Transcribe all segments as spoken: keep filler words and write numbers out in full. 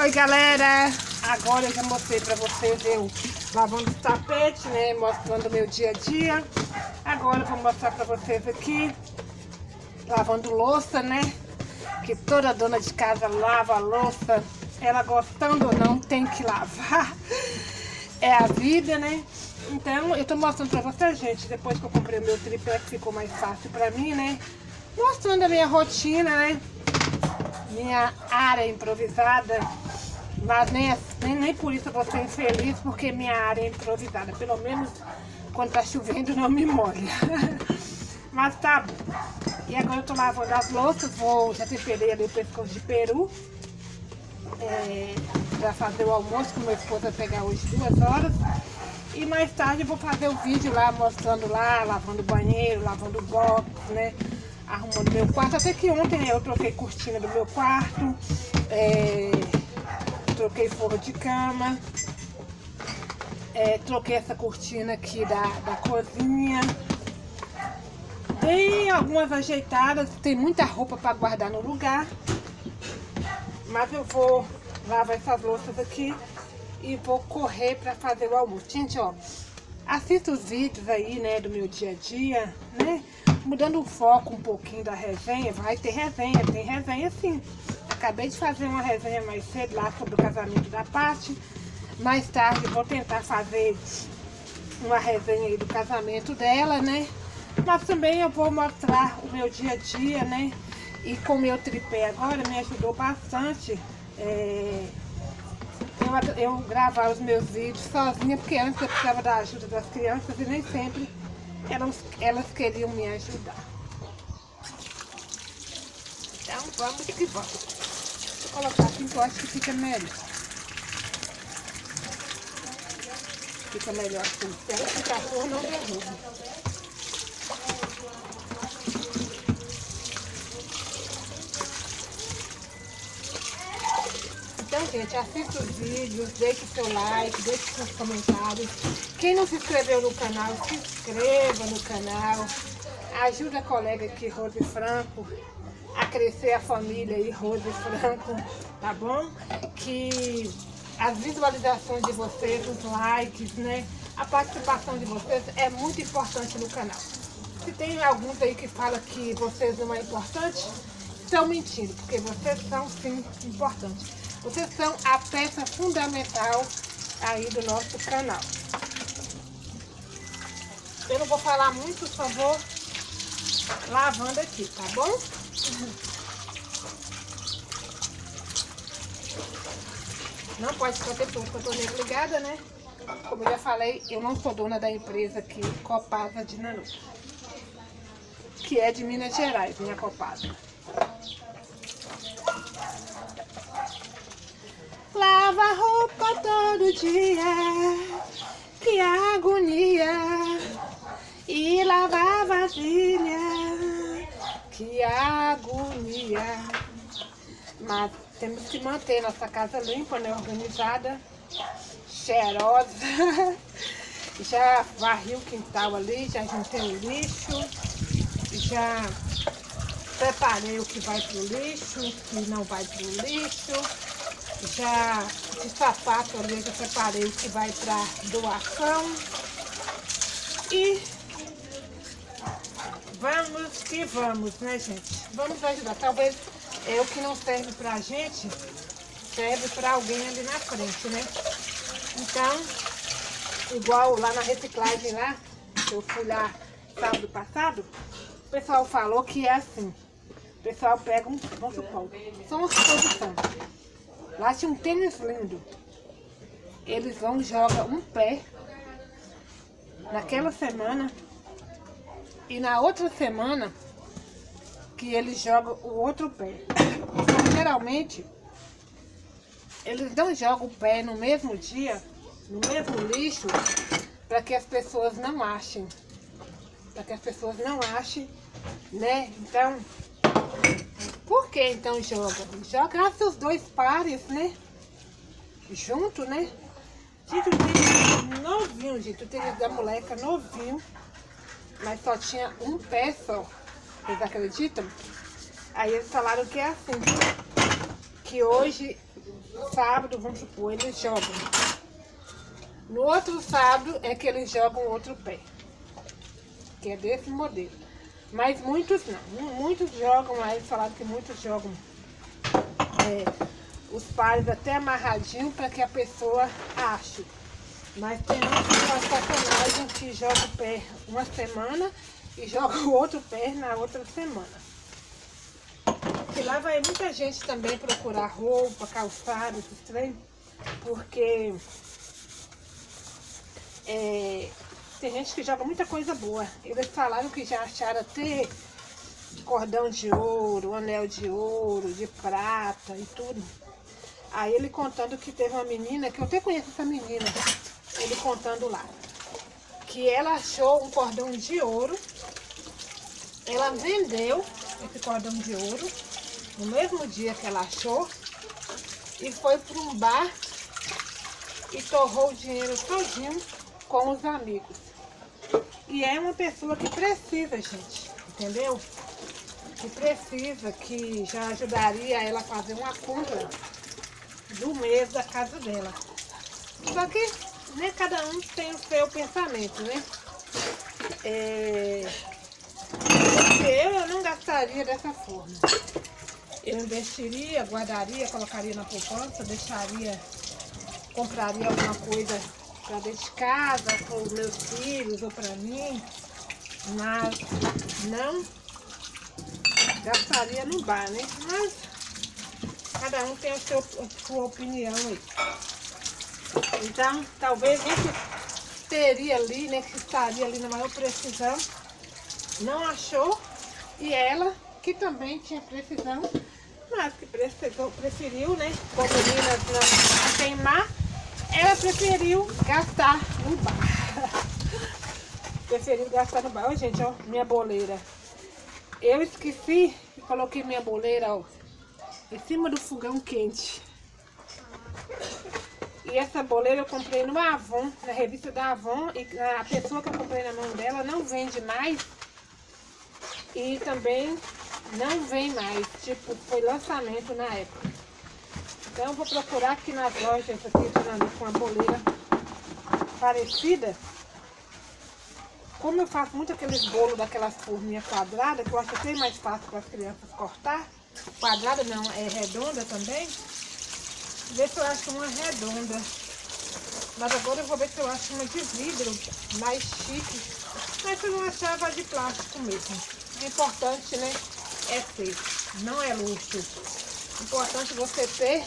Oi galera, agora eu já mostrei pra vocês eu lavando os tapetes, né, mostrando o meu dia a dia. Agora eu vou mostrar pra vocês aqui lavando louça, né, que toda dona de casa lava a louça, ela gostando ou não tem que lavar, é a vida, né. Então eu tô mostrando pra vocês, gente, depois que eu comprei o meu tripé que ficou mais fácil pra mim, né, mostrando a minha rotina, né, minha área improvisada. Mas nem, nem, nem por isso eu vou ser infeliz, porque minha área é improvisada. Pelo menos quando tá chovendo não me molha. Mas tá bom. E agora eu tô lavando as louças, vou, já temperei ali o pescoço de peru. É, pra fazer o almoço, que meu esposo vai pegar hoje duas horas. E mais tarde eu vou fazer o vídeo lá, mostrando lá, lavando o banheiro, lavando o box, né? Arrumando meu quarto. Até que ontem eu troquei cortina do meu quarto. É... Troquei forro de cama, é, troquei essa cortina aqui da, da cozinha, dei algumas ajeitadas, tem muita roupa para guardar no lugar, mas eu vou lavar essas louças aqui e vou correr para fazer o almoço. Gente, ó, assista os vídeos aí, né, do meu dia a dia, né, mudando o foco um pouquinho da resenha. Vai ter resenha, tem resenha sim. Acabei de fazer uma resenha mais cedo lá sobre o casamento da Paty. Mais tarde vou tentar fazer uma resenha aí do casamento dela, né? Mas também eu vou mostrar o meu dia a dia, né? E com o meu tripé agora me ajudou bastante é, eu, eu gravar os meus vídeos sozinha, porque antes eu precisava da ajuda das crianças e nem sempre elas, elas queriam me ajudar. Então vamos que vamos. Vou colocar assim que eu acho que fica melhor. Fica melhor assim. Espero que o cachorro não derruba. Então, gente, assista os vídeos, deixe seu like, deixe seus comentários. Quem não se inscreveu no canal, se inscreva no canal. Ajuda a colega aqui, Rose Franco, a crescer a família aí, Rose Franco, tá bom? Que as visualizações de vocês, os likes, né? A participação de vocês é muito importante no canal. Se tem alguns aí que falam que vocês não é importante, estão mentindo, porque vocês são sim importantes. Vocês são a peça fundamental aí do nosso canal. Eu não vou falar muito, só vou lavando aqui, tá bom? Não pode ficar tempo que eu tô desligada, né? Como eu já falei, eu não sou dona da empresa aqui, Copasa de Nanu, que é de Minas Gerais, minha Copasa. Lava roupa todo dia, que agonia. E lavar vasilha, que agonia. Mas temos que manter nossa casa limpa, né, organizada, cheirosa. Já varri o quintal ali, já juntei o lixo, já preparei o que vai pro lixo, o que não vai pro lixo. Já de sapato ali, eu já preparei o que vai pra doação. E vamos que vamos, né, gente? Vamos ajudar. Talvez é o que não serve pra gente, serve pra alguém ali na frente, né? Então, igual lá na reciclagem lá, que eu fui lá sábado passado, o pessoal falou que é assim. O pessoal pega um, vamos supor, só uma suposição. Lá tinha um tênis lindo. Eles vão e jogam um pé naquela semana. E na outra semana que eles jogam o outro pé. Então, geralmente, eles não jogam o pé no mesmo dia, no mesmo lixo, para que as pessoas não achem. Para que as pessoas não achem, né? Então, por que então joga? Joga os dois pares, né? Junto, né? Gente, o tênis novinho, gente. O tênis da moleca novinho. Mas só tinha um pé só. Vocês acreditam? Aí eles falaram que é assim. Que hoje no sábado, vamos supor, eles jogam. No outro sábado é que eles jogam outro pé, que é desse modelo. Mas muitos não, muitos jogam, aí eles falaram que muitos jogam é, os pares até amarradinho para que a pessoa ache. Mas tem uns personagens que jogam o pé uma semana e jogam o outro pé na outra semana. E lá vai muita gente também procurar roupa, calçado, esses trem, porque é, tem gente que joga muita coisa boa. Eles falaram que já acharam até cordão de ouro, anel de ouro, de prata e tudo. Aí ele contando que teve uma menina, que eu até conheço essa menina, ele contando lá, que ela achou um cordão de ouro, ela vendeu esse cordão de ouro no mesmo dia que ela achou e foi para um bar e torrou o dinheiro todinho com os amigos. E é uma pessoa que precisa, gente, entendeu? Que precisa, que já ajudaria ela a fazer uma compra do mês da casa dela. Só que, né, cada um tem o seu pensamento, né? É... Porque eu, eu não gastaria dessa forma. Eu investiria, guardaria, colocaria na poupança, deixaria, compraria alguma coisa para dentro de casa, para os meus filhos ou para mim, mas não gastaria no bar, né? Mas cada um tem a sua, a sua opinião aí. Então, talvez esse teria ali, né, que estaria ali na maior precisão, não achou, e ela, que também tinha precisão, mas que precisou, preferiu, né, como meninas não queimar, ela preferiu gastar no bar. Preferiu gastar no bar. Ó, gente, ó, minha boleira. Eu esqueci e coloquei minha boleira, ó, em cima do fogão quente. E essa boleira eu comprei no Avon, na revista da Avon, e a pessoa que eu comprei na mão dela não vende mais. E também não vem mais, tipo, foi lançamento na época. Então eu vou procurar aqui nas lojas aqui com uma boleira parecida. Como eu faço muito aqueles bolos daquelas forminhas quadradas, que eu acho até mais fácil para as crianças cortar. Quadrada não, é redonda também. Ver se eu acho uma redonda. Mas agora eu vou ver se eu acho uma de vidro, mais chique. Mas se eu não achar, vai de plástico mesmo. O importante, né, é ter, não é luxo. O importante é você ter.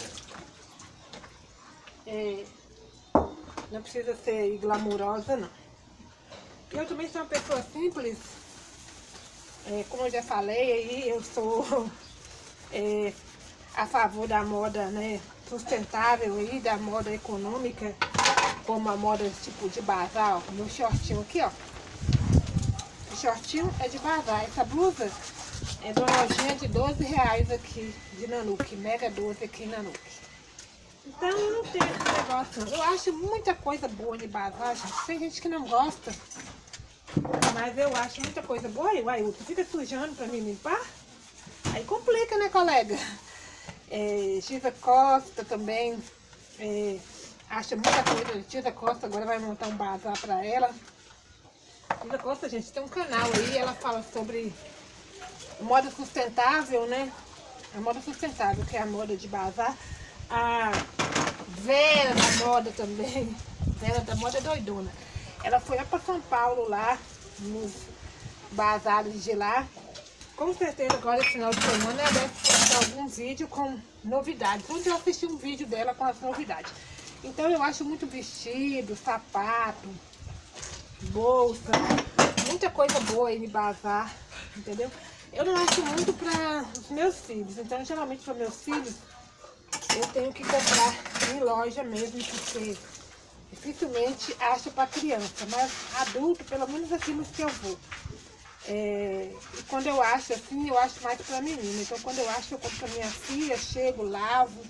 É, não precisa ser glamurosa, não. Eu também sou uma pessoa simples. É, como eu já falei aí, eu sou é, a favor da moda, né, sustentável aí, da moda econômica, como a moda tipo de bazar, ó, meu shortinho aqui, ó. O shortinho é de bazar. Essa blusa é de uma lojinha de doze reais aqui, de Nanuque, Mega doze aqui em Nanuque. Então eu não tenho esse negócio, não. Eu acho muita coisa boa de bazar, gente. Tem gente que não gosta, mas eu acho muita coisa boa. E uai, tu fica sujando pra mim limpar? Aí complica, né, colega? É, Giza Costa também é, acha muita coisa. Giza Costa agora vai montar um bazar pra ela. Giza Costa, gente, tem um canal aí, ela fala sobre moda sustentável, né? A moda sustentável, que é a moda de bazar. A Vera da moda também, Vera da moda é doidona. Ela foi lá para São Paulo, lá, nos bazares de lá. Com certeza agora, esse final de semana, ela deve postar algum vídeo com novidades. Ontem eu assisti um vídeo dela com as novidades. Então eu acho muito vestido, sapato, bolsa, muita coisa boa aí de bazar, entendeu? Eu não acho muito para os meus filhos, então geralmente para meus filhos eu tenho que comprar em loja mesmo, porque dificilmente acho para criança, mas adulto, pelo menos aqui nos que eu vou. É, e quando eu acho assim, eu acho mais para menina. Então quando eu acho, eu compro para minha filha, chego, lavo.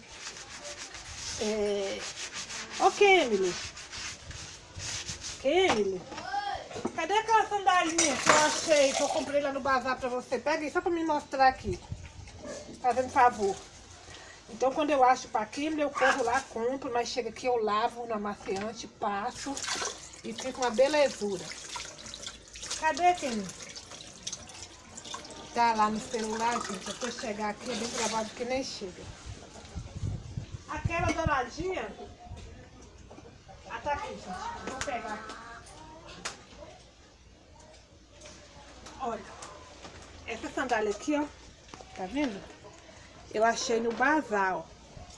É... Ô, Kemily. Kemily. Cadê aquela sandalinha que eu achei, que eu comprei lá no bazar para você? Pega aí só para me mostrar aqui. Fazendo favor. Então, quando eu acho paquímetro, eu corro lá, compro, mas chega aqui, eu lavo no amaciante, passo e fica uma belezura. Cadê, Kenny? Tá lá no celular, gente. Até chegar aqui, é bem travado que nem chega. Aquela douradinha. Ah, tá aqui, gente. Vou pegar aqui. Olha. Essa sandália aqui, ó. Tá vendo? Eu achei no bazar, ó.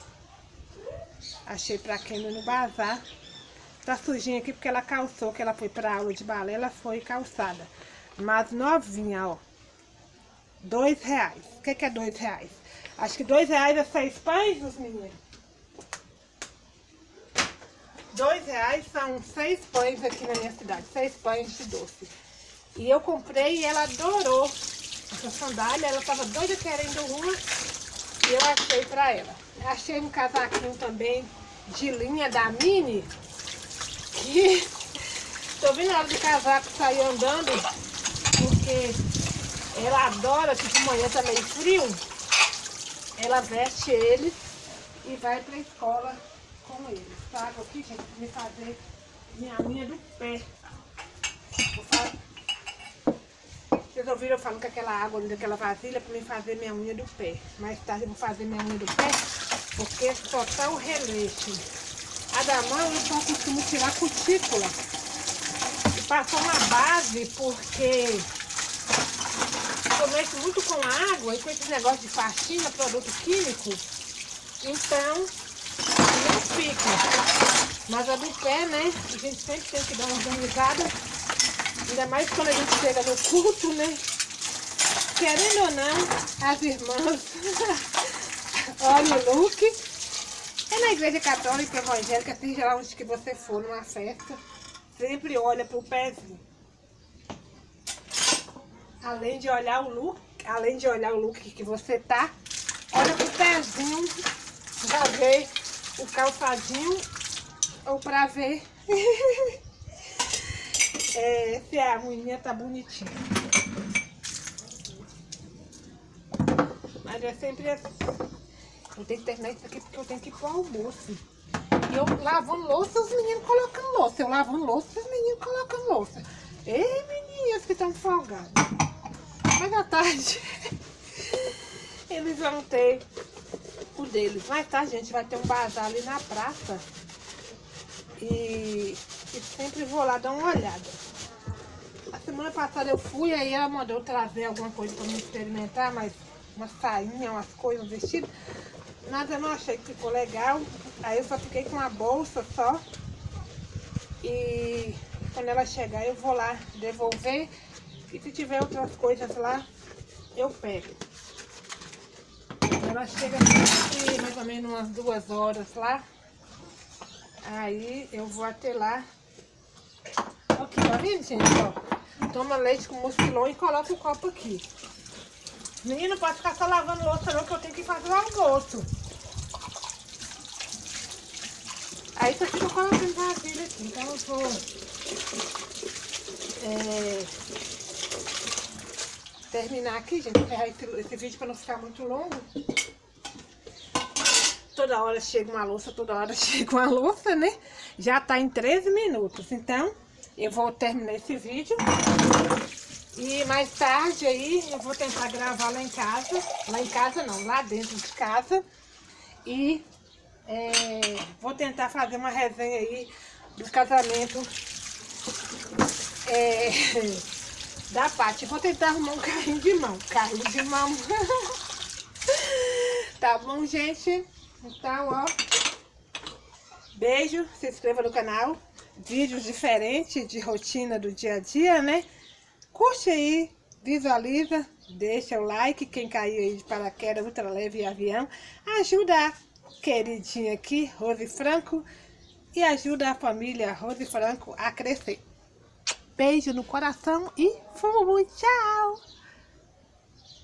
Achei pra quem no bazar. Tá sujinha aqui porque ela calçou, que ela foi pra aula de balé, ela foi calçada. Mas novinha, ó. Dois reais. O que que é dois reais? Acho que dois reais é seis pães, os meninos. Dois reais são seis pães aqui na minha cidade. Seis pães de doce. E eu comprei e ela adorou essa sandália. Ela tava doida querendo uma. E eu achei pra ela. Achei um casaquinho também de linha da Mini. Que tô vendo a hora do casaco sair andando. Porque ela adora, que de manhã tá meio frio. Ela veste ele e vai pra escola com ele. Trago aqui, gente, pra me fazer minha unha do pé. Vou fazer... Vocês ouviram eu falando com aquela água ali daquela vasilha pra me fazer minha unha do pé. Mais tarde eu vou fazer minha unha do pé, porque só tá o releixo. A da mão eu só costumo tirar a cutícula. E passar uma base, porque eu mexo muito com água e com esse negócio de faxina, produto químico. Então, não fica. Mas a do pé, né? A gente sempre tem que dar uma organizada. Ainda mais quando a gente chega no culto, né? Querendo ou não, as irmãs olham o look. É na igreja católica, evangélica, seja lá onde que você for, numa festa, sempre olha pro pezinho. Além de olhar o look, além de olhar o look que você tá, olha pro pezinho, pra ver o calçadinho ou pra ver é, se a unha tá bonitinha. Mas é sempre assim. Eu tenho que terminar isso aqui porque eu tenho que ir pro almoço. E eu lavando louça, os meninos colocam louça. Eu lavando louça, os meninos colocam louça. Ei, meninas que estão folgados. Mas à tarde eles vão ter o deles. Mais tarde a gente vai ter um bazar ali na praça. E, e sempre vou lá dar uma olhada. A semana passada eu fui, aí ela mandou trazer alguma coisa pra me experimentar, mas uma sainha, umas coisas, um vestido. Nada, eu não achei que ficou legal. Aí eu só fiquei com uma bolsa só. E quando ela chegar eu vou lá devolver. E se tiver outras coisas lá, eu pego. Ela chega aqui mais ou menos umas duas horas lá. Aí eu vou até lá. Aqui, tá vendo, gente? Ó, toma leite com musquilon e coloca o copo aqui. Menino, não pode ficar só lavando louça não, que eu tenho que fazer o almoço. Aí isso aqui eu coloco em vasilha aqui. Então eu vou é, terminar aqui, gente. Encerrar esse, esse vídeo para não ficar muito longo. Toda hora chega uma louça, toda hora chega uma louça, né? Já tá em treze minutos. Então, eu vou terminar esse vídeo. E mais tarde aí eu vou tentar gravar lá em casa. Lá em casa não, lá dentro de casa. E é, vou tentar fazer uma resenha aí do casamento é, da Paty. Vou tentar arrumar um carrinho de mão. Carrinho de mão. Tá bom, gente? Então, ó. Beijo, se inscreva no canal. Vídeos diferentes de rotina do dia a dia, né? Curte aí, visualiza, deixa o like. Quem caiu aí de paraquedas, ultra leve e avião. Ajuda a queridinha aqui, Rose Franco. E ajuda a família Rose Franco a crescer. Beijo no coração e fui, tchau!